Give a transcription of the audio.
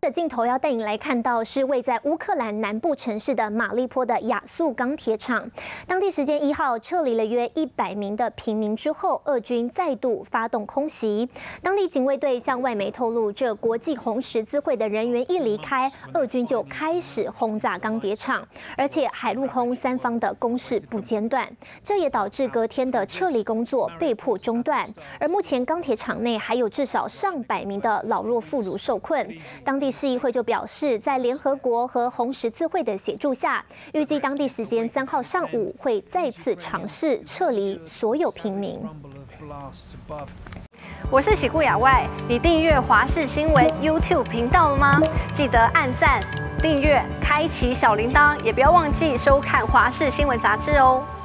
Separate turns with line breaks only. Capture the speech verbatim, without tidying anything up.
则镜头要带你来看到是位在乌克兰南部城市的马利坡的亚速钢铁厂。当地时间一号撤离了约一百名的平民之后，俄军再度发动空袭。当地警卫队向外媒透露，这国际红十字会的人员一离开，俄军就开始轰炸钢铁厂，而且海陆空三方的攻势不间断，这也导致隔天的撤离工作被迫中断。而目前钢铁厂内还有至少上百名的老弱妇孺受困。当地市议会就表示，在联合国和红十字会的协助下，预计当地时间三号上午会再次尝试撤离所有平民。
我是喜顾亚外，你订阅华视新闻 YouTube 频道了吗？记得按赞、订阅、开启小铃铛，也不要忘记收看华视新闻杂志哦。